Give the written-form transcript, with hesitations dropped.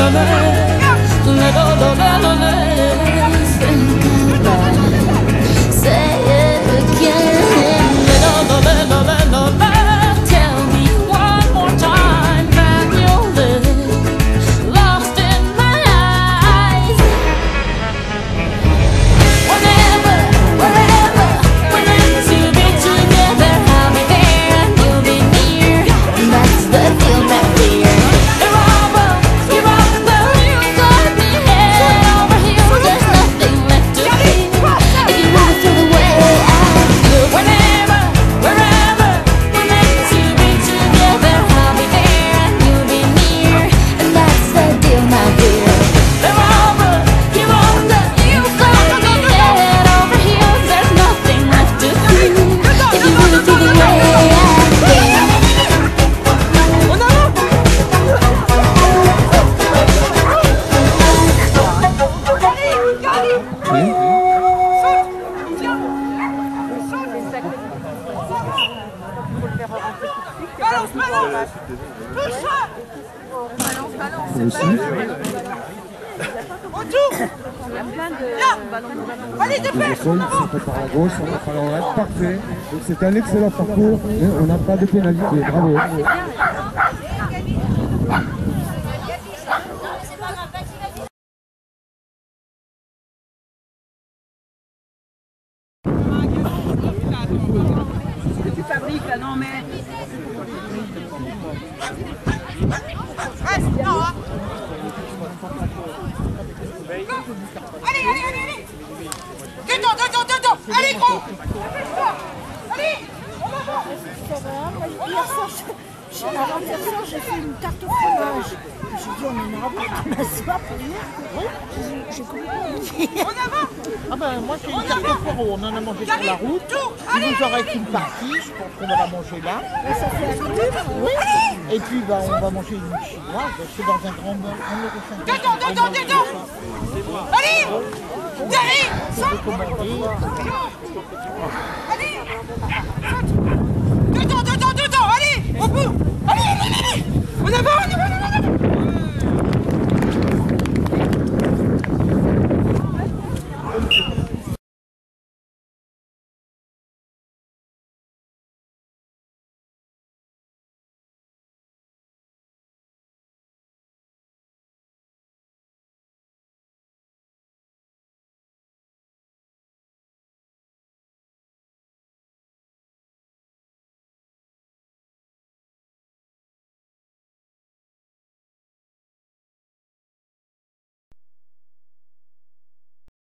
Parfait, donc c'est un excellent parcours, mais on n'a pas de pénalité, bravo. Tu fabriques là, non mais... Reste, non, hein. Allez, allez, allez, allez. Dedans, allez gros. Allez. Avant-hier soir, j'ai fait une tarte au fromage. J'ai dit, on en aura pas dans la soie pour hier. J'ai complètement oublié. En avant. Ah ben moi j'ai une tarte au poireau, on en a mangé sur la route. Il nous en reste une partie, je pense qu'on va la manger là. Ça fait un minute. Oui. Et puis bah, on va manger une chinoise, c'est dans un grand bol, 1,50 €. Dedans. Allez. Derrière. Saute. Allez. Dedans, allez. Au bout. Allez. En avant.